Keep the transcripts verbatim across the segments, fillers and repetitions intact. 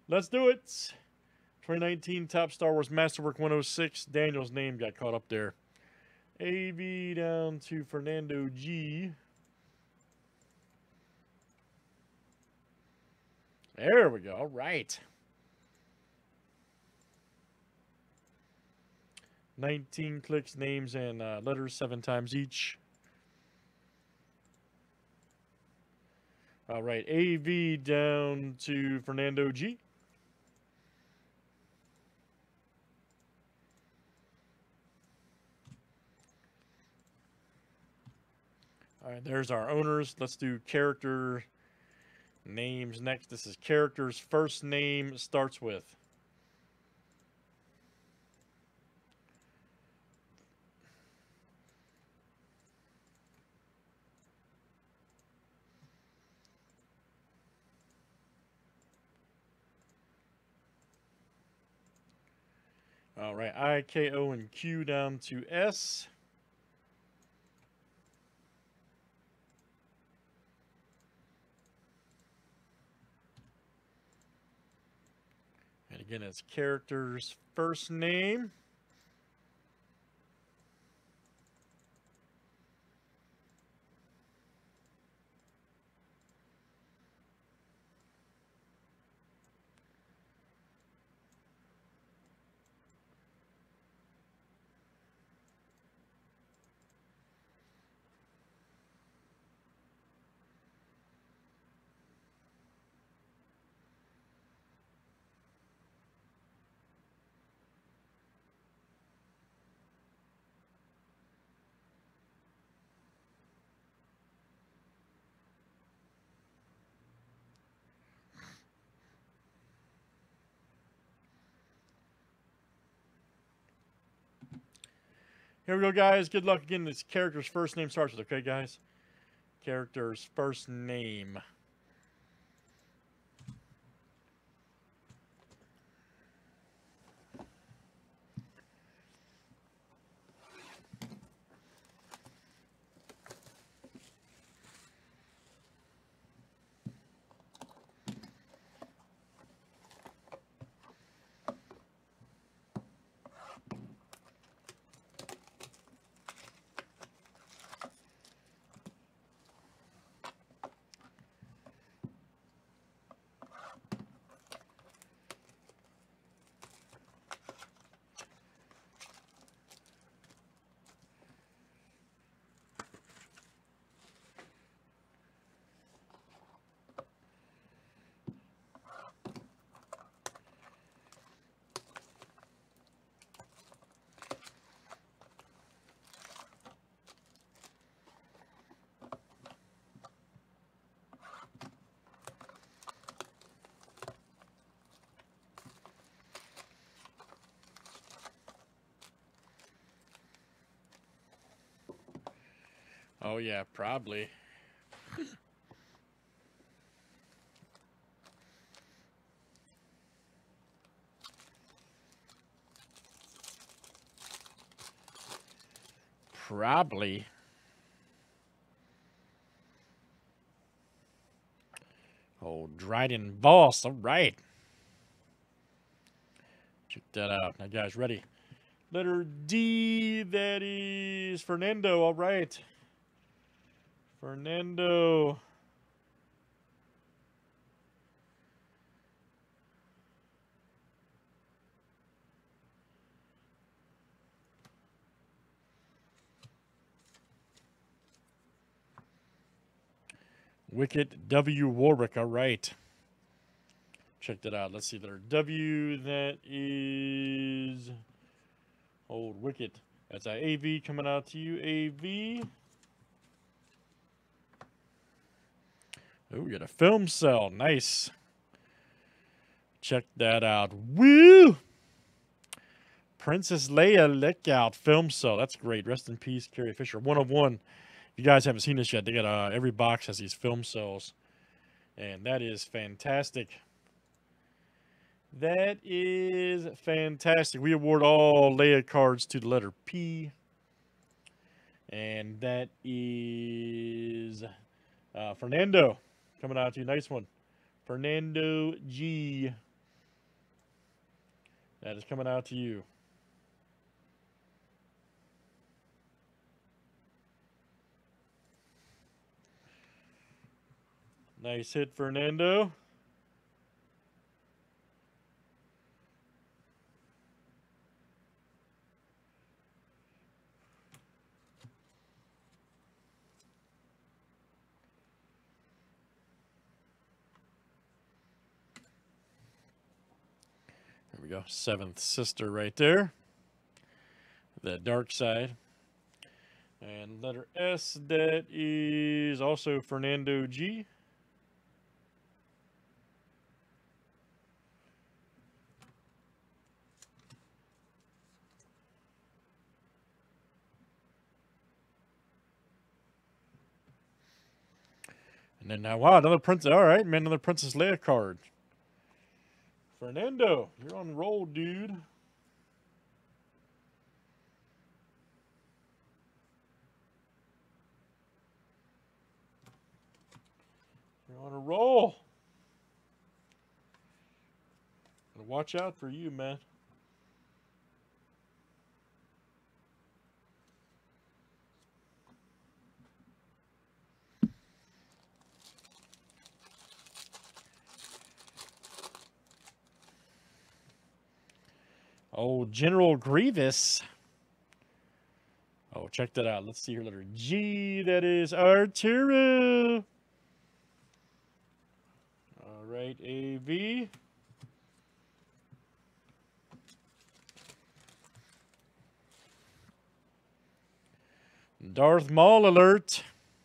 Let's do it. twenty nineteen Top Star Wars Masterwork one oh six. Daniel's name got caught up there. A V down to Fernando G. There we go. All right. nineteen clicks, names, and uh, letters seven times each. All right. A V down to Fernando G. All right, there's our owners. Let's do character names next. This is character's first name starts with. All right, I, K, O, and Q down to S. And again, it's character's first name. Here we go, guys. Good luck again. This character's first name starts with, okay, guys? Character's first name. Oh, yeah, probably. Probably. Oh, Dryden Voss. All right. Check that out. Now, guys, ready? Letter D. That is Fernando. All right. Fernando. Wicket W. Warwick. All right. Check that out. Let's see. Letter W. That is Old Wicket. That's a A V coming out to you. A V. Oh, we got a film cell. Nice. Check that out. Woo! Princess Leia Lookout film cell. That's great. Rest in peace, Carrie Fisher. One of one. If you guys haven't seen this yet, they got uh, every box has these film cells, and that is fantastic. That is fantastic. We award all Leia cards to the letter P, and that is uh, Fernando coming out to you. Nice one, Fernando G. That is coming out to you. Nice hit, Fernando. There we go. Seventh sister right there. The dark side. And letter S, that is also Fernando G. And then now, wow, another Princess. All right, man, another Princess Leia card. Fernando, you're on roll, dude. You're on a roll. Watch out for you, man. Oh, General Grievous. Oh, check that out. Let's see your letter G. That is Arturo. All right, A V. Darth Maul alert.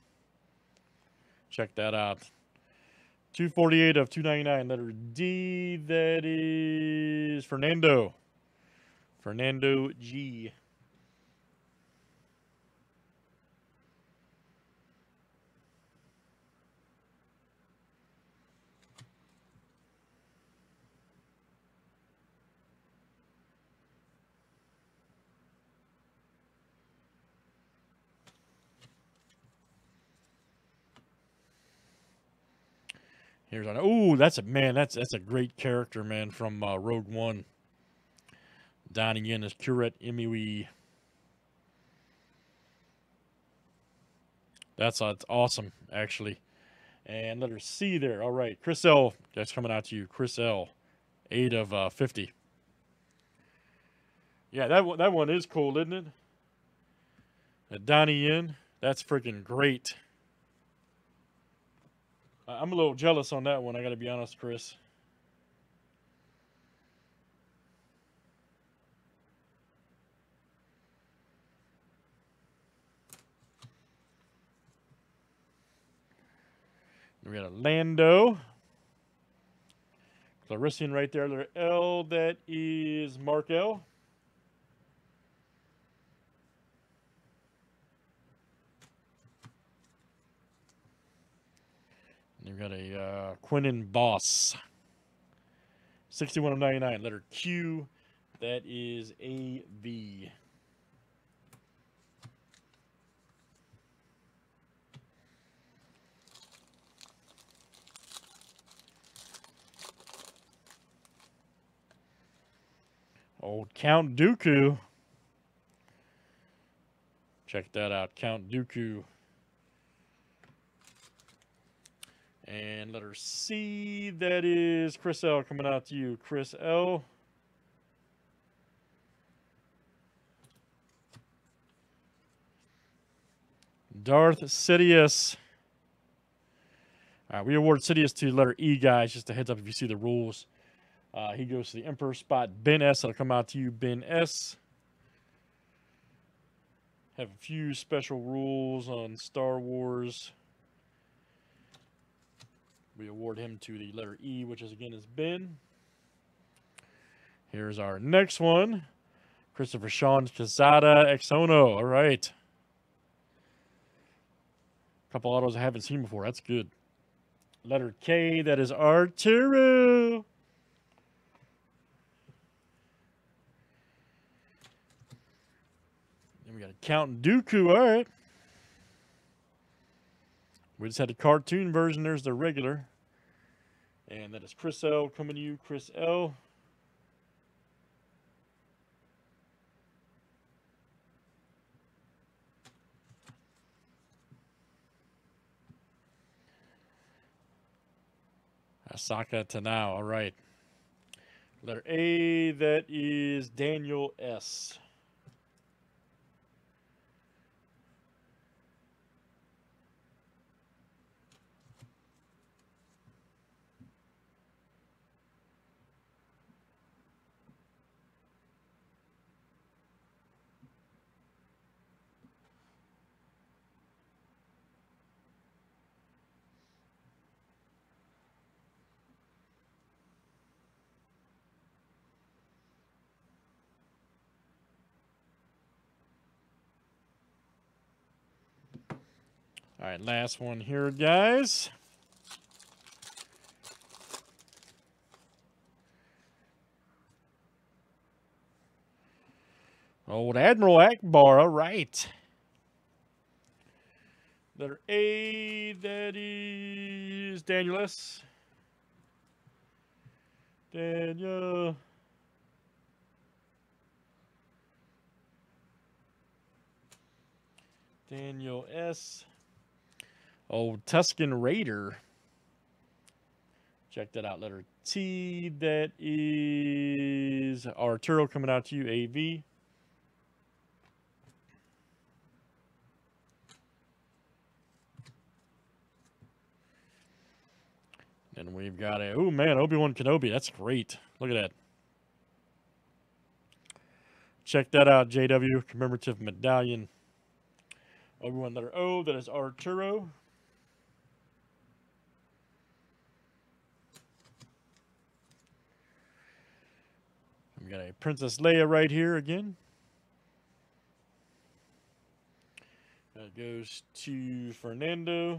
Check that out. two forty-eight of two ninety-nine. Letter D. That is Fernando. Fernando G. Here's on. Oh, that's a man. That's that's a great character, man, from uh, Rogue One. Donnie Yen is Curate Imui. That's, uh, that's awesome, actually. And letter C there. All right, Chris L. That's coming out to you. Chris L. eight of uh, fifty. Yeah, that one, that one is cool, isn't it? Uh, Donnie Yen. That's freaking great. I'm a little jealous on that one, I got to be honest, Chris. We got a Lando. Clarician right there, letter L. That is Mark L. And we've got a uh, Quinnen Boss. sixty-one of ninety-nine, letter Q. That is A V. Old Count Dooku. Check that out, Count Dooku. And letter C, that is Chris L. coming out to you, Chris L. Darth Sidious. All right, we award Sidious to letter E, guys. Just a heads up if you see the rules. Uh, he goes to the Emperor spot. Ben S. That'll come out to you, Ben S. Have a few special rules on Star Wars. We award him to the letter E, which is again is Ben. Here's our next one. Christopher Sean Casada Exono. All right. A couple autos I haven't seen before. That's good. Letter K, that is Arturo. Then we got a Count Dooku. All right. We just had the cartoon version. There's the regular. And that is Chris L. coming to you, Chris L. Asaka to now. All right. Letter A, that is Daniel S. All right, last one here, guys. Old Admiral Akbar, all right. Letter A, that is Daniel S. Daniel. Daniel S. Old Tuscan Raider. Check that out. Letter T, that is Arturo coming out to you, A V. And we've got a, oh man, Obi-Wan Kenobi. That's great. Look at that. Check that out, J W. Commemorative medallion. Obi-Wan letter O, that is Arturo. We got a Princess Leia right here again. That goes to Fernando.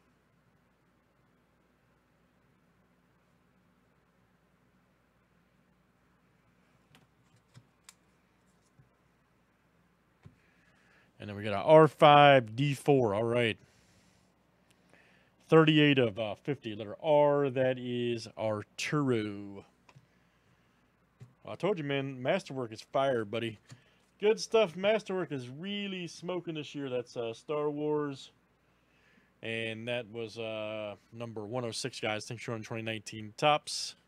And then we got an R five D four. All right. thirty-eight of uh, fifty. Letter R, that is Arturo. Well, I told you, man, Masterwork is fire, buddy. Good stuff. Masterwork is really smoking this year. That's uh, Star Wars. And that was uh, number one oh six, guys. Thanks for joining twenty nineteen Tops.